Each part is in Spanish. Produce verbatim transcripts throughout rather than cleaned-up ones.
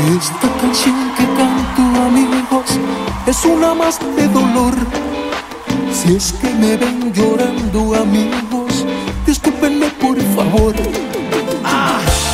Esta canción que canto, amigos, es una más de dolor. Si es que me ven llorando, amigos, discúlpenme por favor. Ah.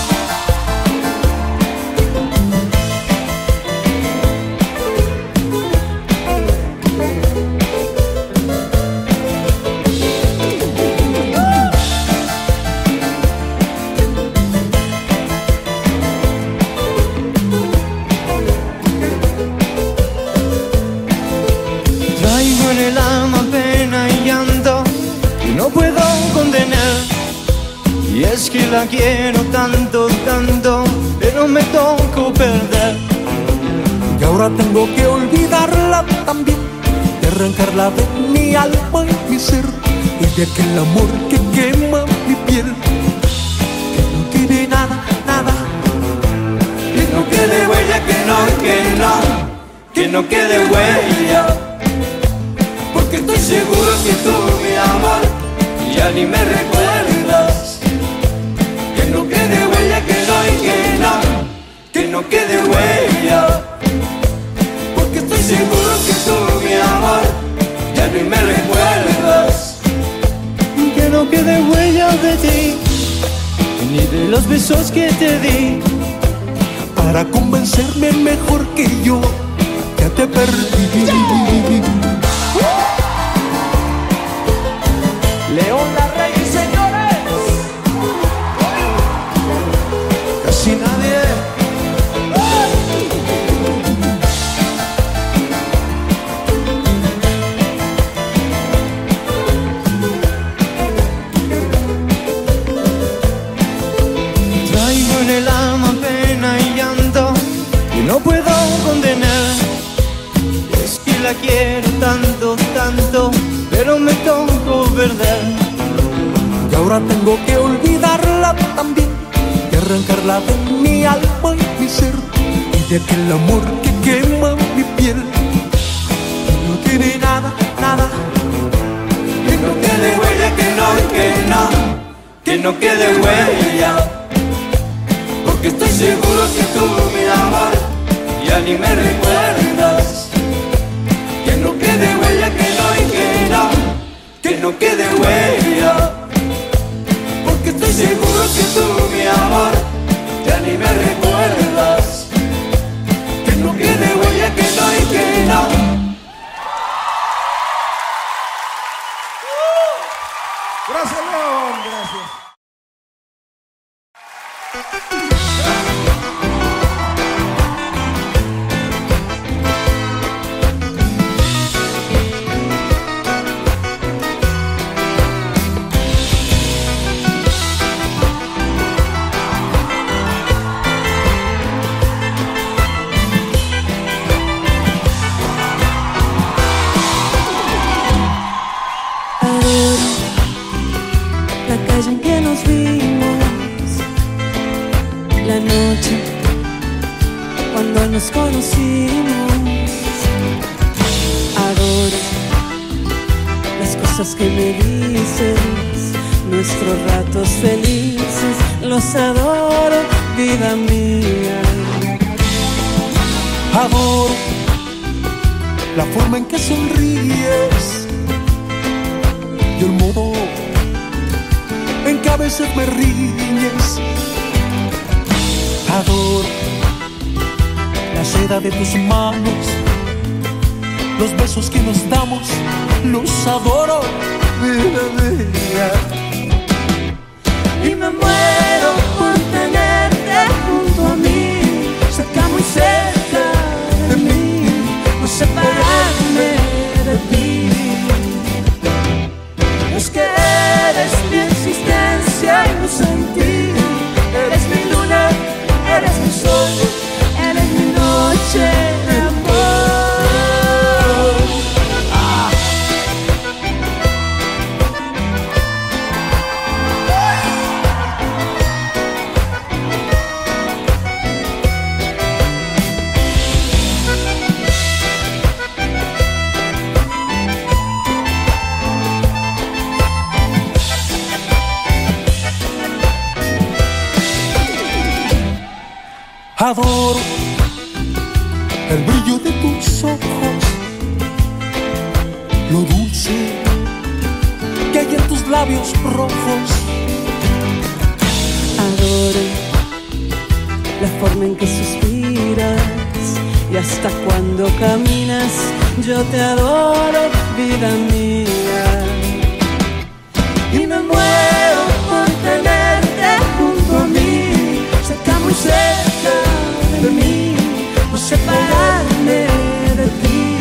Y es que la quiero tanto, tanto, pero me tocó perder. Y ahora tengo que olvidarla también, de arrancarla de mi alma y mi ser, y de aquel amor que quema mi piel. Que no quede nada, nada, que no quede huella, que no, que no, que no quede huella. Porque estoy seguro que tú, mi amor, ya ni me recuerdas. Que no quede huella, que no, y que no, que no quede huella. Porque estoy seguro que tú, mi amor, ya ni me recuerdas. Que no quede huella de ti, ni de los besos que te di. Para convencerme mejor que yo, ya te perdí. León Larrey, señores. Casi nadie. Traigo en el alma pena y llanto y no puedo condenar. Es que la quiero tanto, tanto, pero me tocó perder. Y ahora tengo que olvidarla también, de arrancarla de mi alma y mi ser, y de aquel amor que quema mi piel. Que no quede nada, nada, que no quede huella, que no, que no, que no quede huella. Porque estoy seguro que tú, mi amor, ya ni me recuerdas. Que no quede huella, que no, y que no, que no quede huella. Porque estoy seguro que tú, mi amor, ya ni me recuerdas. Que no quede huella, que no, y que no. Gracias, León, gracias. En que nos vimos, la noche cuando nos conocimos. Adoro las cosas que me dices, nuestros ratos felices, los adoro, vida mía. Adoro la forma en que sonríes y el modo en que a veces me riñes. Adoro la seda de tus manos, los besos que nos damos, los adoro, vida mía. Y me muero por tenerte junto a mí, cerca, muy cerca de mí, no separarme de ti. Es que eres mi existencia y mi sentir, eres mi luna, eres mi sol, eres mi noche de amor. Ah. Adoro el brillo de tus ojos, lo dulce que hay en tus labios rojos. Adoro la forma en que suspiras y hasta cuando caminas. Yo te adoro, vida mía, y me muero por tenerte junto a mí, cerca, muy cerca de mí, no separarme de ti.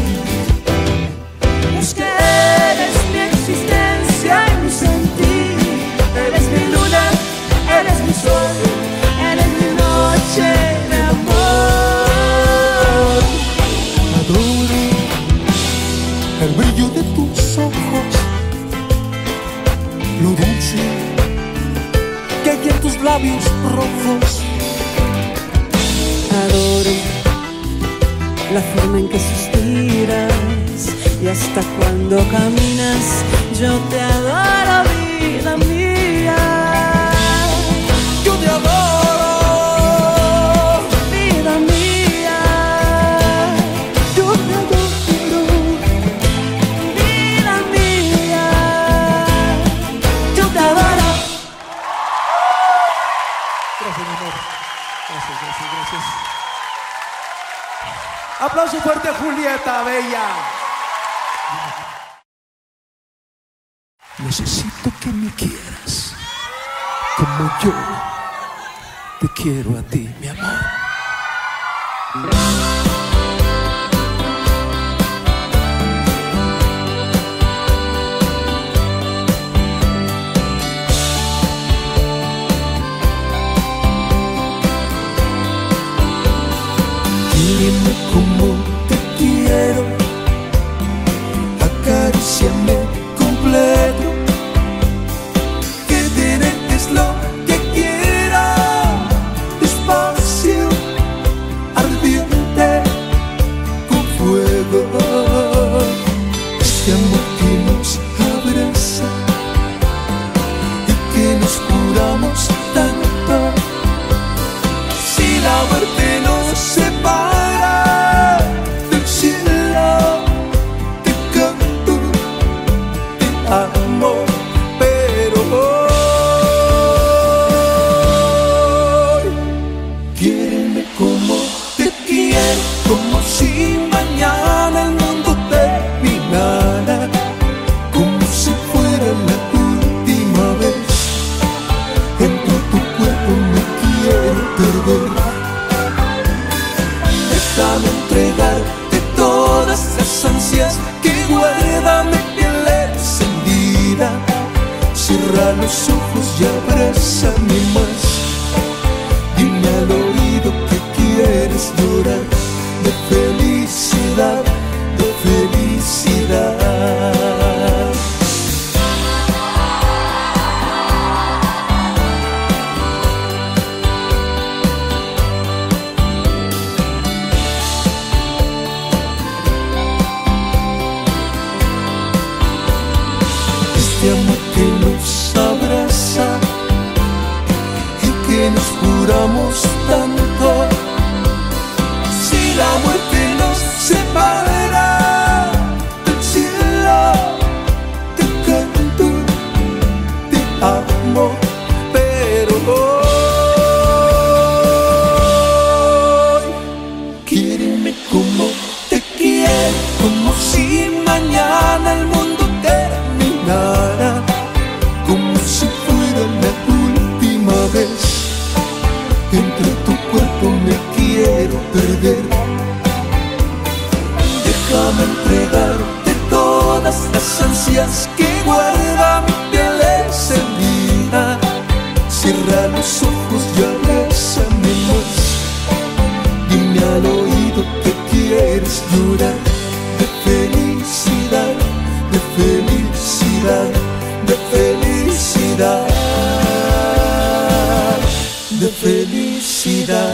Es que eres mi existencia y mi sentir, eres mi luna, eres mi sol, eres mi noche de amor. Adoro el brillo de tus ojos, lo dulce que hay en tus labios rojos. Adoro la forma en que suspiras y hasta cuando caminas. Yo te adoro, vida mía. Yo te adoro, vida mía. Yo te adoro, vida mía. Yo te adoro. Gracias, mi amor. Gracias, gracias, gracias. Aplauso fuerte a Julieta Bella. Necesito que me quieras como yo te quiero a ti, mi amor. Dime cómo te quiero, acaríciame completo, que te dejes lo que quiera, despacio, ardiente, con fuego. Este amor que nos abraza y que nos juramos tanto, si la muerte nos separa del cielo, te canto, te amo, pero hoy quiéreme como te quiero, como si mañana el mundo terminara, como si fuera la última vez. Dentro de tu cuerpo me quiero perder. Déjame entregarte todas las ansias que guarda mi piel encendida. Cierra los ojos y abrázame más. Dime al oído que quieres llorar de felicidad, de felicidad. Este amor que nos abraza y que nos juramos tanto, si la muerte nos separa del cielo, te canto, te amo, pero hoy quiéreme como te quiero, como si mañana el mundo terminara, como si fuera la última vez. Entre tu cuerpo me quiero perder. Déjame entregarte todas las ansias que guarda mi piel encendida. Cierra los ojos y abrázame más. Dime al oído que quieres llorar de felicidad, de felicidad, de felicidad, de felicidad.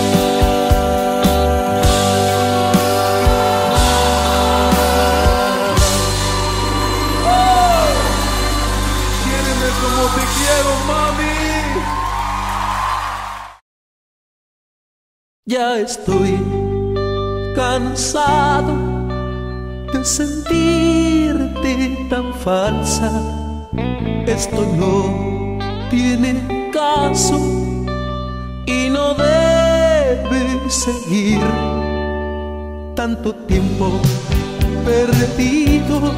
Oh, quiéreme como te quiero, mami. Ya estoy cansado de sentirte tan falsa. Esto no tiene caso y no debe seguir. Tanto tiempo perdido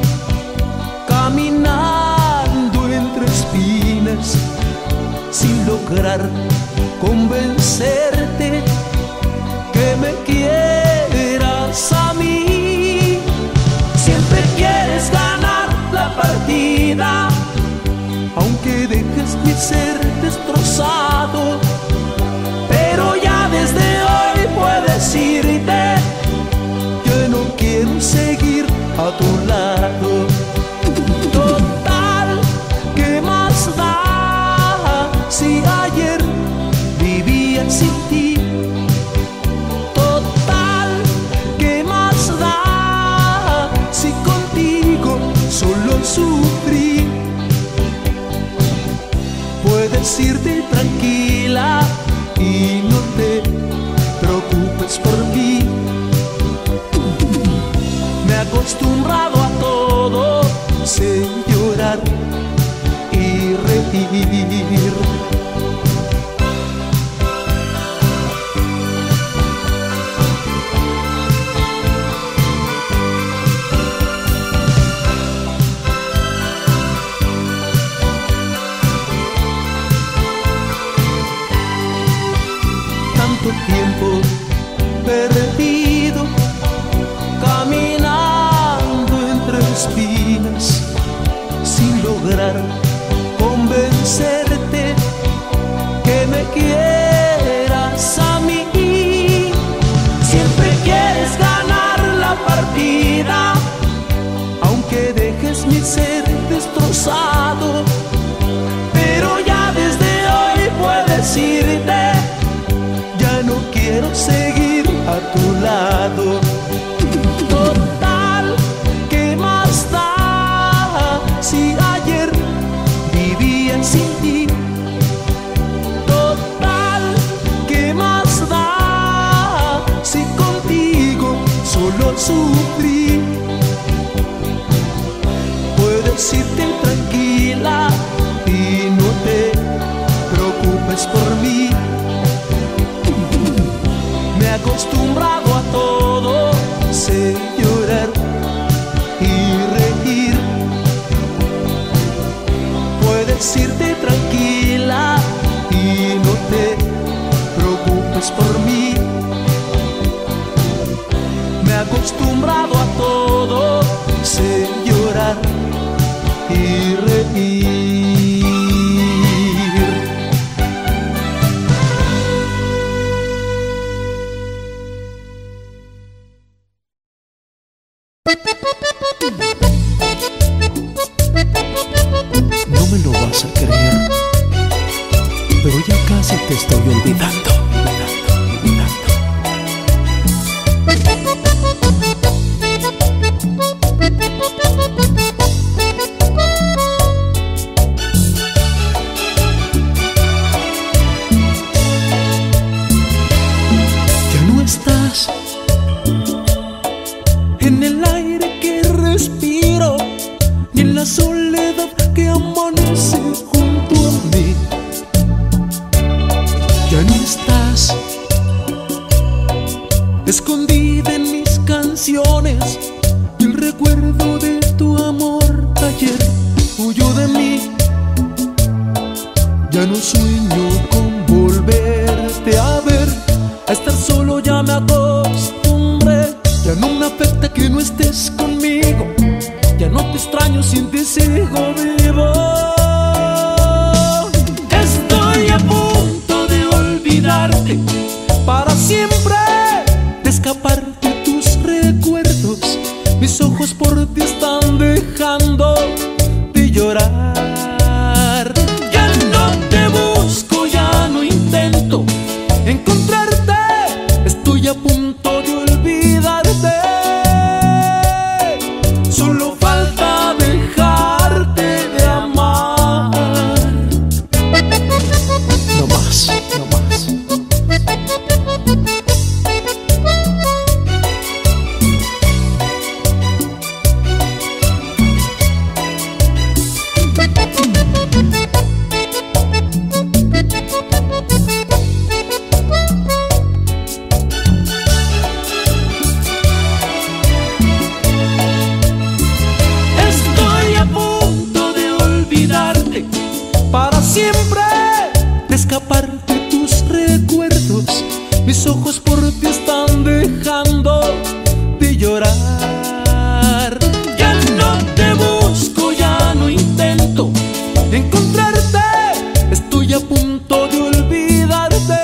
caminando entre espinas sin lograr convencerte que me quieras a mí. Siempre quieres ganar la partida, aunque dejes mi ser destrozado. Pero ya desde hoy puedes irte, yo no quiero seguir a tu lado. Total, ¿qué más da si ayer vivía sin ti? Total, ¿qué más da si contigo solo sufrí? Puedes irte tranquila y no te preocupes por mí. Me he acostumbrado a todo, sé llorar y reír. Tanto tiempo perdido caminando entre espinas sin lograr convencerte que me quieras a mí. Siempre quieres ganar la partida, aunque dejes mi ser destrozado. Pero ya desde hoy puedes irte, ya no quiero seguir a tu lado. Total, ¿qué más da si ayer vivía sin ti? Total, ¿qué más da si contigo solo sufrí? Puedes irte tranquila y no te preocupes por mí. Me he acostumbrado a todo, sé llorar y reír. Puedes irte tranquila y no te preocupes por mí. Me he acostumbrado a todo, sé llorar y reír. No me lo vas a creer, pero ya casi te estoy olvidando. Ya no estás en el aire que respiro, ni en la soledad que amanece junto a mí. Ya no estás escondida en mis canciones, y el recuerdo de tu amor ayer huyó de mí. Ya no sueño con volverte a ver, a estar solo ya me acostumbré. Ya no me afecta que no estés conmigo, ya no te extraño, sin ti sigo vivo. Estoy a punto de olvidarte para siempre, de escapar de tus recuerdos. Mis ojos por ti están dejando de llorar. Ya no te busco olvidarte, para siempre de escapar de tus recuerdos. Mis ojos por ti están dejando de llorar. Ya no te busco, ya no intento encontrarte, estoy a punto de olvidarte.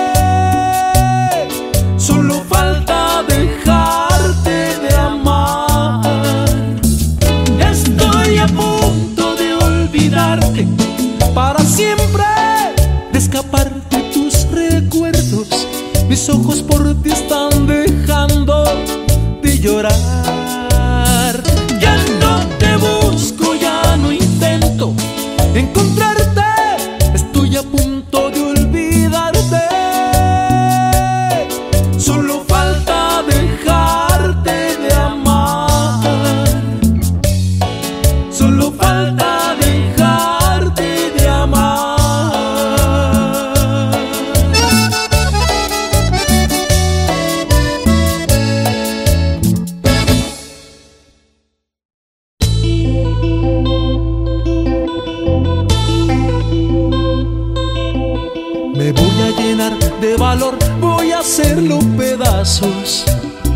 Solo falta dejarte de amar. Estoy a punto de olvidarte, para siempre de escapar de tus recuerdos. Mis ojos por ti están dejando de llorar. Ya no te busco, ya no intento encontrarte, estoy a punto de olvidarte. Solo falta dejarte de amar. Solo falta dejarte de amar. Me voy a llenar de valor, voy a hacerlo pedazos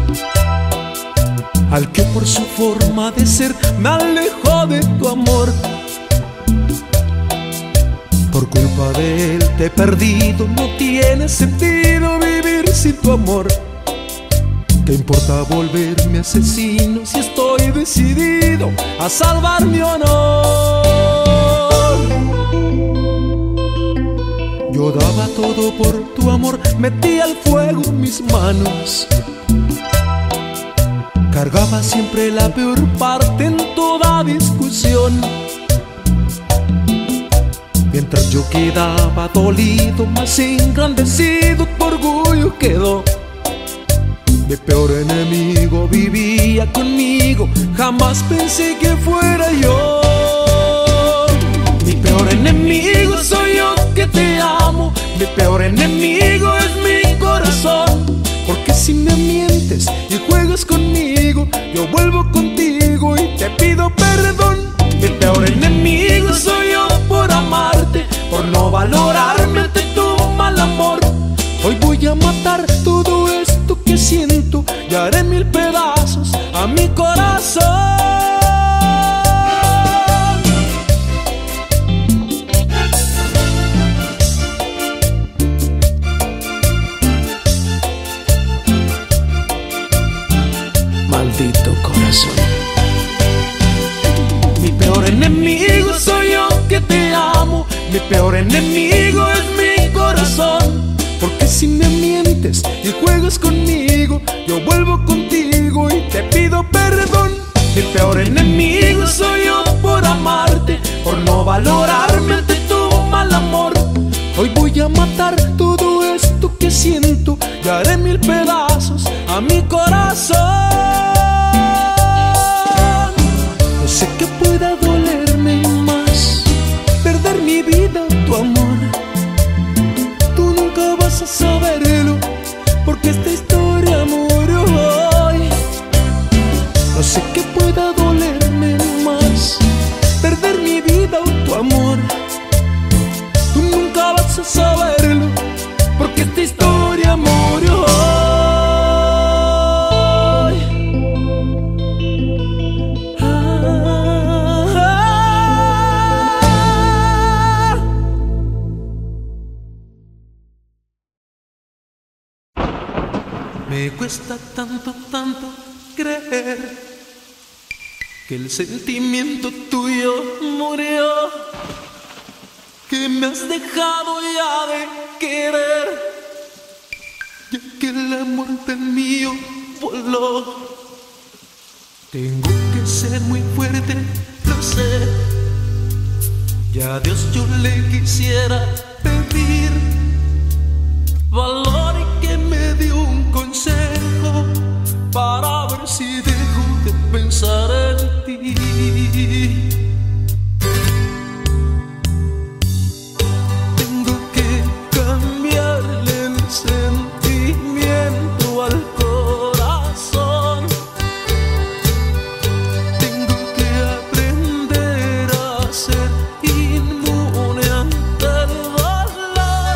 al que por su forma de ser me alejó de tu amor. Por culpa de él te he perdido, no tiene sentido vivir sin tu amor. ¿Qué importa volverme asesino si estoy decidido a salvar mi honor? Yo daba todo por tu amor, metí al fuego mis manos. Cargaba siempre la peor parte en toda discusión. Mientras yo quedaba dolido, más engrandecido tu orgullo quedó. Mi peor enemigo vivía conmigo, jamás pensé que fuera yo. Mi peor enemigo soy yo que te amo, mi peor enemigo es mi corazón. Porque si me mientes y juegas conmigo, yo vuelvo contigo y te pido perdón. Mi peor enemigo soy yo por amarte, por no valorarme ante tu mal amor. Hoy voy a matar todo esto que siento y haré mil pedazos a mi corazón. Maldito corazón. Mi peor enemigo soy yo que te amo, mi peor enemigo es mi corazón. Porque si me mientes y juegas conmigo, yo vuelvo contigo y te pido perdón. Mi peor enemigo soy yo por amarte, por no valorarme ante tu mal amor. Hoy voy a matar todo esto que siento y haré mil pedazos a mi corazón. No sé qué pueda dolerme más, perder mi vida o tu amor. Tú nunca vas a saberlo, porque esta historia murió hoy. No sé qué pueda dolerme más, perder mi vida o tu amor. Tú nunca vas a saberlo, porque esta historia murió hoy. Me cuesta tanto, tanto creer que el sentimiento tuyo murió, que me has dejado ya de querer, ya que el amor del mío voló. Tengo que ser muy fuerte, lo sé, y a Dios yo le quisiera pedir valor y que me dio un consejo para ver si dejo de pensar en ti. Tengo que cambiarle el sentimiento al corazón. Tengo que aprender a ser inmune ante el dolor.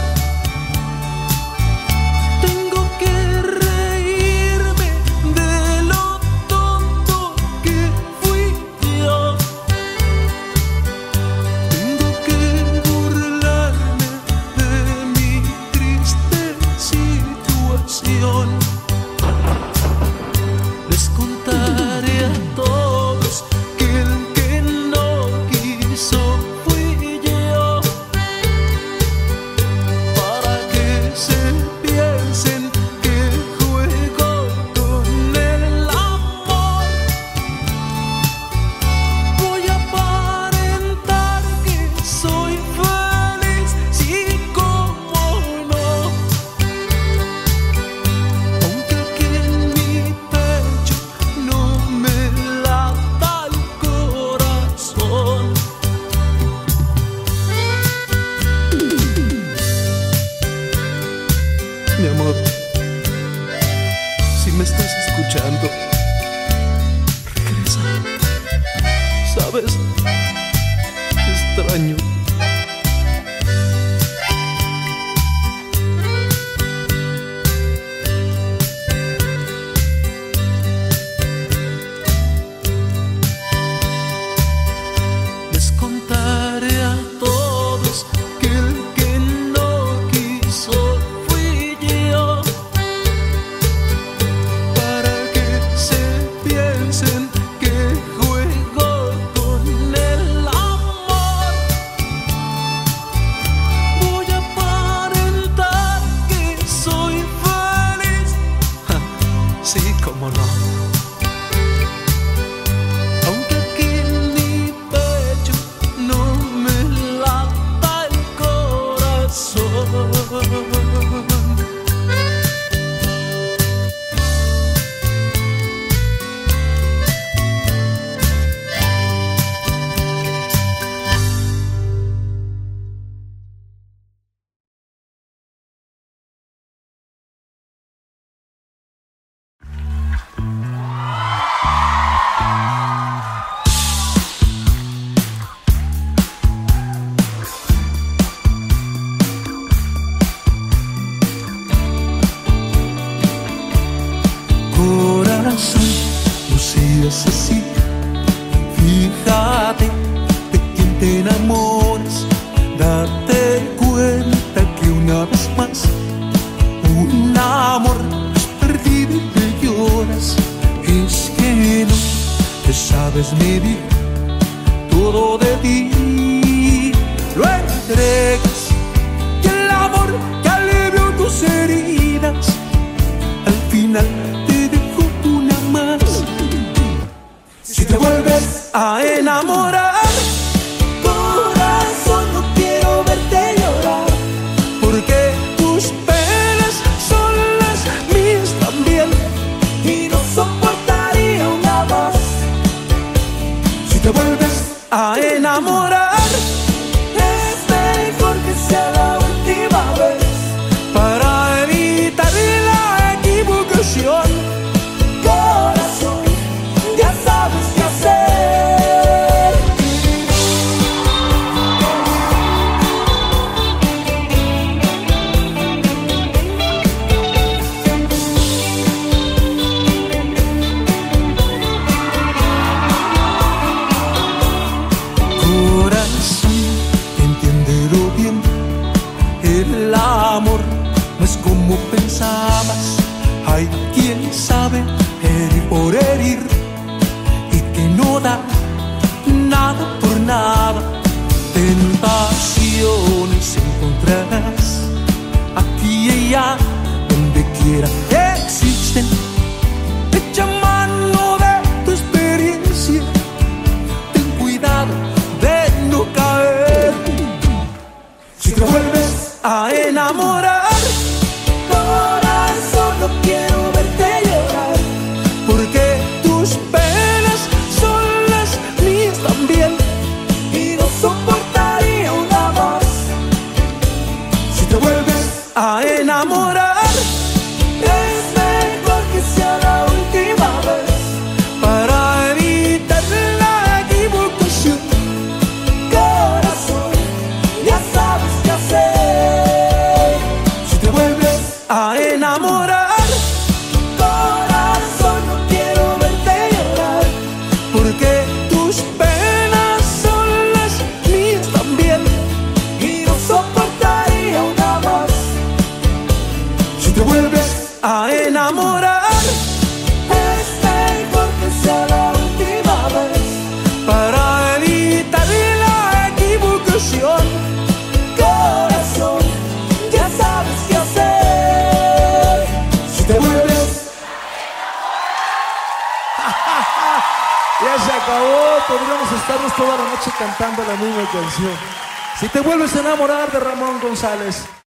Tengo que reírme de lo tonto que fui yo. Tengo que burlarme de mi triste situación. Les contaré a todos que el que no quiso fui yo, para que se piensen que juego con el amor. Voy a aparentar que soy feliz, sí, como no, aunque aquí en mi pecho no me lata el corazón. Mi amor, si me estás escuchando, regresa. ¿Sabes? Te extraño. Les contaré a todos que el que no quiso fui yo, para que se piensen que juego con el amor. Voy a aparentar que soy feliz, ja, sí, como no, aunque aquí en mi pecho no me lata el corazón. Corazón, no seas así. Fíjate de quién te enamoras. Date cuenta que una vez más un amor es perdido y te lloras. Es que no te sabes medir todo de ti. Lo entregas y el amor que alivió tus heridas al final te dejo una más. Si te vuelves a enamorar, corazón, no quiero verte llorar, porque tus penas son las mías también y no soportaría una más. Si te vuelves a enamorar, es mejor que sea la última vez, para evitar la equivocación. Corazón, ya sabes qué hacer. Corazón, entiéndelo bien. El amor no es como pensabas. Hay quien sabe herir por herir y que no da nada por nada. Tentaciones encontrarás aquí y allá, donde quiera que existen. Echa mano de tu experiencia, ten cuidado de no caer. Si te vuelves a enamorar, corazón, no quiero verte llorar, porque tus penas son las mías también y no soportaría una más. Si te vuelves a enamorar, es mejor que sea la última vez, para evitar la equivocación. Corazón, corazón, corazón, ya sabes qué hacer. Si te vuelves... Ya se acabó, podríamos estarnos toda la noche cantando la misma canción. Si te vuelves a enamorar de Ramón González.